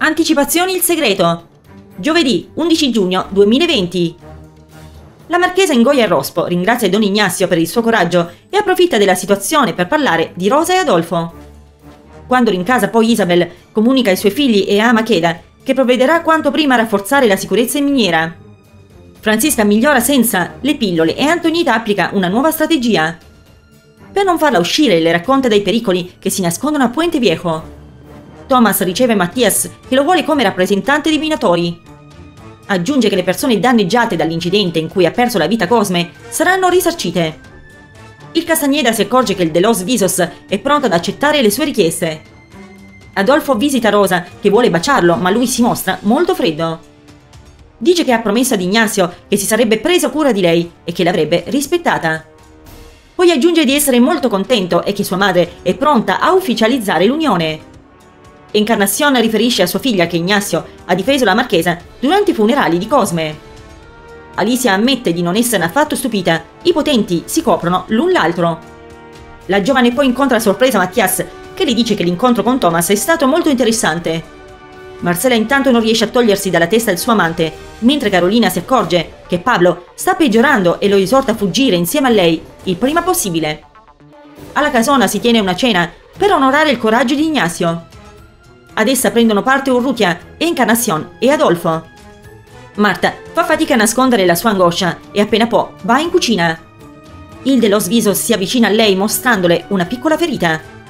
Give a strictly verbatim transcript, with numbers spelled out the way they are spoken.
Anticipazioni il segreto. Giovedì undici giugno duemilaventi. La marchesa ingoia il rospo, ringrazia Don Ignazio per il suo coraggio e approfitta della situazione per parlare di Rosa e Adolfo. Quando rincasa poi Isabel, comunica ai suoi figli e a Makeda che provvederà quanto prima a rafforzare la sicurezza in miniera. Franziska migliora senza le pillole e Antonietta applica una nuova strategia. Per non farla uscire le racconta dei pericoli che si nascondono a Puente Viejo. Thomas riceve Mattias che lo vuole come rappresentante dei minatori. Aggiunge che le persone danneggiate dall'incidente in cui ha perso la vita Cosme saranno risarcite. Il Castagneda si accorge che il De Los Visos è pronto ad accettare le sue richieste. Adolfo visita Rosa che vuole baciarlo, ma lui si mostra molto freddo. Dice che ha promesso ad Ignazio che si sarebbe preso cura di lei e che l'avrebbe rispettata. Poi aggiunge di essere molto contento e che sua madre è pronta a ufficializzare l'unione. Encarnacion riferisce a sua figlia che Ignazio ha difeso la marchesa durante i funerali di Cosme. Alicia ammette di non esserne affatto stupita, i potenti si coprono l'un l'altro. La giovane poi incontra a sorpresa Mattias, che le dice che l'incontro con Thomas è stato molto interessante. Marcella intanto non riesce a togliersi dalla testa il suo amante, mentre Carolina si accorge che Pablo sta peggiorando e lo esorta a fuggire insieme a lei il prima possibile. Alla casona si tiene una cena per onorare il coraggio di Ignazio. Ad essa prendono parte Urrutia, Encarnacion e Adolfo. Marta fa fatica a nascondere la sua angoscia e appena può va in cucina. Il De Los Visos si avvicina a lei mostrandole una piccola ferita.